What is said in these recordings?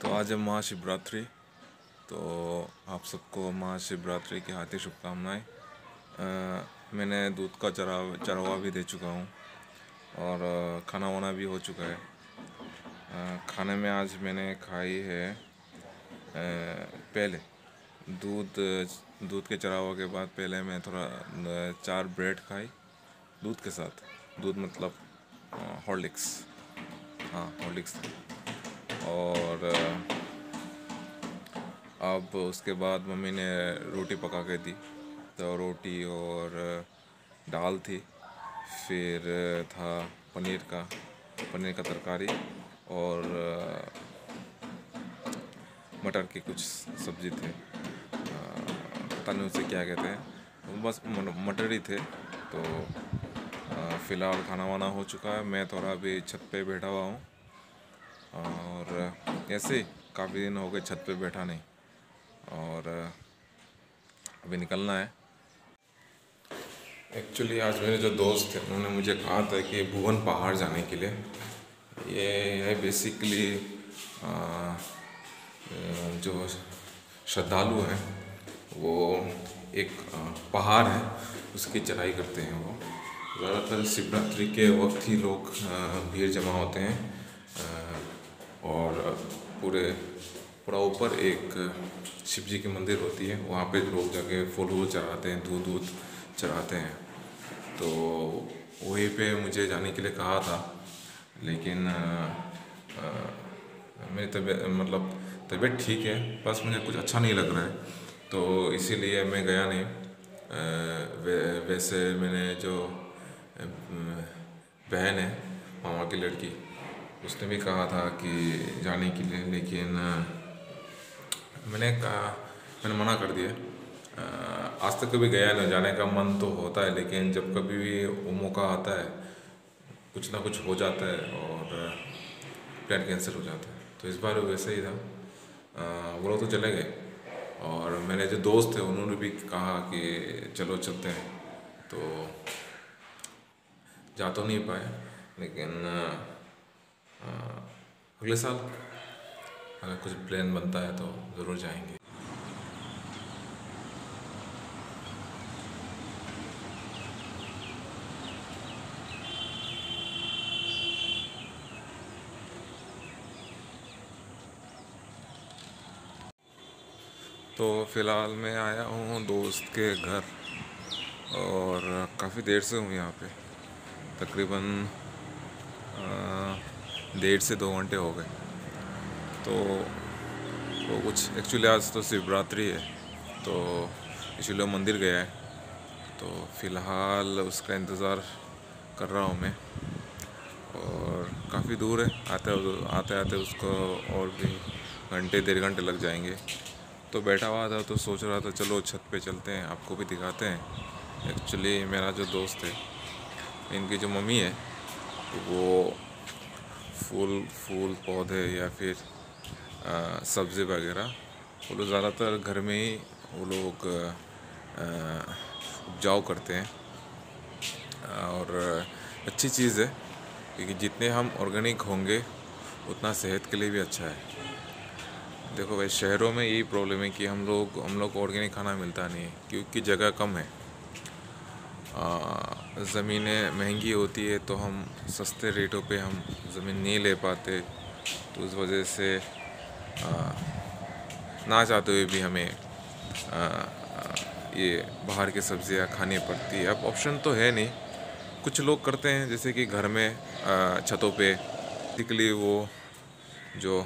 तो आज है महाशिवरात्रि। तो आप सबको महाशिवरात्रि की हार्दिक शुभकामनाएं। मैंने दूध का चरवा भी दे चुका हूँ और खाना वाना भी हो चुका है। खाने में आज मैंने खाई है पहले दूध के चरावा के बाद पहले मैं थोड़ा 4 ब्रेड खाई दूध के साथ। दूध मतलब हॉर्लिक्स, हाँ हॉर्लिक्स। और अब उसके बाद मम्मी ने रोटी पका के दी, तो रोटी और दाल थी। फिर था पनीर का तरकारी और मटर की कुछ सब्ज़ी थे। पता नहीं उसे क्या कहते हैं, बस मटर ही थे। तो फ़िलहाल खाना वाना हो चुका है। मैं थोड़ा अभी छत पे बैठा हुआ हूँ और ऐसे ही काफ़ी दिन हो गए छत पे बैठा नहीं, और अभी निकलना है। एक्चुअली आज मेरे जो दोस्त थे उन्होंने मुझे कहा था कि भुवन पहाड़ जाने के लिए। ये है बेसिकली जो श्रद्धालु हैं वो एक पहाड़ है, उसकी चढ़ाई करते हैं। वो ज़्यादातर शिवरात्रि के वक्त ही लोग भीड़ जमा होते हैं और पूरा ऊपर एक शिव जी की मंदिर होती है, वहाँ पे लोग जाके फूल वूल चढ़ाते हैं, दूध चढ़ाते हैं। तो वहीं पे मुझे जाने के लिए कहा था, लेकिन मेरी तबीयत ठीक है, बस मुझे कुछ अच्छा नहीं लग रहा है, तो इसीलिए मैं गया नहीं। वैसे मैंने जो बहन है मामा की लड़की, उसने भी कहा था कि जाने के लिए, लेकिन मैंने मना कर दिया। आज तक कभी गया नहीं, जाने का मन तो होता है, लेकिन जब कभी भी वो मौका आता है कुछ ना कुछ हो जाता है और प्लान कैंसिल हो जाता है। तो इस बार वैसे ही था। वो लोग तो चले गए और मेरे जो दोस्त थे उन्होंने भी कहा कि चलो चलते हैं, तो जा तो नहीं पाए, लेकिन अगले साल अगर कुछ प्लान बनता है तो ज़रूर जाएंगे। तो फ़िलहाल मैं आया हूँ दोस्त के घर और काफ़ी देर से हूँ यहाँ पे, तकरीबन 1.5 से 2 घंटे हो गए। तो वो कुछ एक्चुअली आज तो शिवरात्रि है, तो इसलिए मंदिर गया है। तो फ़िलहाल उसका इंतज़ार कर रहा हूँ मैं, और काफ़ी दूर है, आते आते उसको और भी 1-1.5 घंटे लग जाएंगे। तो बैठा हुआ था तो सोच रहा था चलो छत पे चलते हैं, आपको भी दिखाते हैं। एक्चुअली मेरा जो दोस्त है, इनकी जो मम्मी है, वो फूल पौधे या फिर सब्ज़ी वगैरह वो लोग ज़्यादातर घर में ही वो लोग उपजाऊ करते हैं। और अच्छी चीज़ है, क्योंकि जितने हम ऑर्गेनिक होंगे उतना सेहत के लिए भी अच्छा है। देखो भाई, शहरों में यही प्रॉब्लम है कि हम लोग को ऑर्गेनिक खाना मिलता नहीं है, क्योंकि जगह कम है। ज़मीनें महंगी होती है, तो हम सस्ते रेटों पे हम ज़मीन नहीं ले पाते। तो उस वजह से ना चाहते हुए भी हमें ये बाहर की सब्ज़ियाँ खानी पड़ती है। अब ऑप्शन तो है नहीं। कुछ लोग करते हैं जैसे कि घर में छतों पे बेसिकली वो जो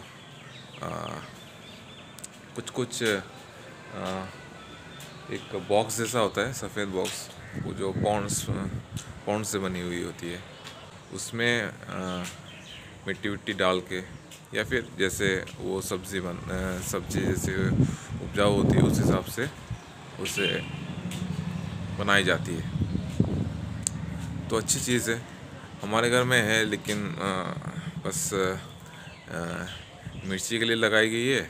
कुछ एक बॉक्स जैसा होता है, सफ़ेद बॉक्स, वो जो पॉन्ड्स से बनी हुई होती है, उसमें मिट्टी विट्टी डाल के, या फिर जैसे वो सब्ज़ी जैसे उपजाऊ होती है उस हिसाब से उसे बनाई जाती है। तो अच्छी चीज़ है, हमारे घर में है, लेकिन बस मिर्ची के लिए लगाई गई है।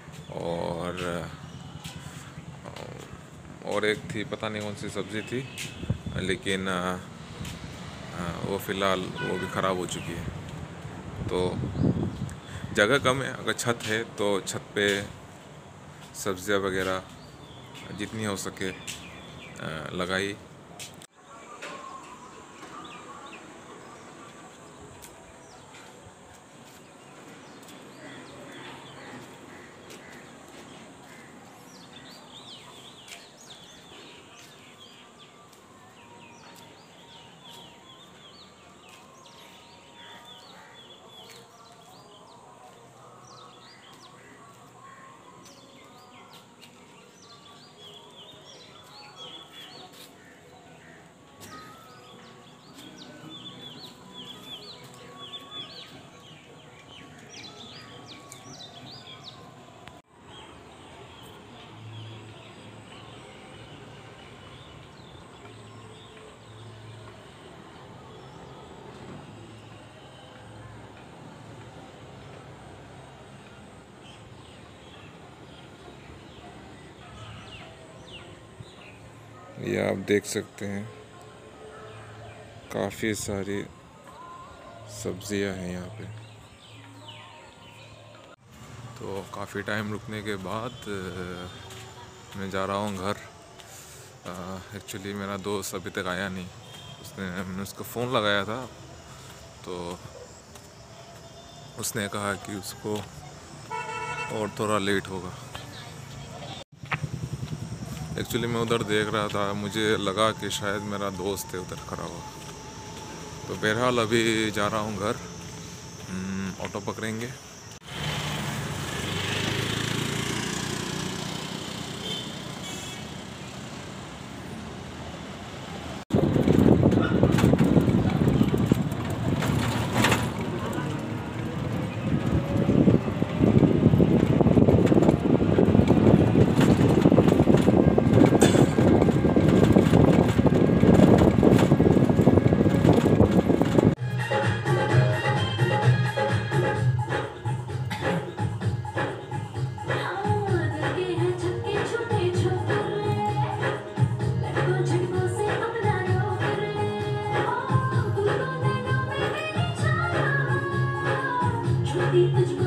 और एक थी, पता नहीं कौन सी सब्ज़ी थी, लेकिन वो फ़िलहाल वो भी ख़राब हो चुकी है। तो जगह कम है, अगर छत है तो छत पे सब्जियां वगैरह जितनी हो सके लगाई। ये आप देख सकते हैं काफ़ी सारी सब्जियां हैं यहाँ पे। तो काफ़ी टाइम रुकने के बाद मैं जा रहा हूँ घर। एक्चुअली मेरा दोस्त अभी तक आया नहीं, मैंने उसको फ़ोन लगाया था तो उसने कहा कि उसको और थोड़ा लेट होगा। एक्चुअली मैं उधर देख रहा था, मुझे लगा कि शायद मेरा दोस्त है उधर खड़ा हुआ। तो बहरहाल अभी जा रहा हूँ घर, ऑटो पकड़ेंगे। Deep